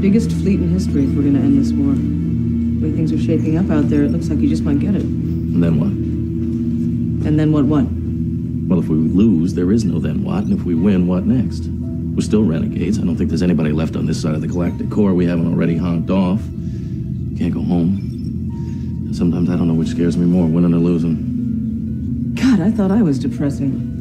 biggest fleet in history if we're gonna end this war. The way things are shaping up out there, it looks like you just might get it. And then what? And then what? Well, if we lose, there is no then what, and if we win, what next? We're still renegades. I don't think there's anybody left on this side of the galactic core we haven't already honked off. Can't go home. And sometimes I don't know which scares me more, winning or losing. God, I thought I was depressing.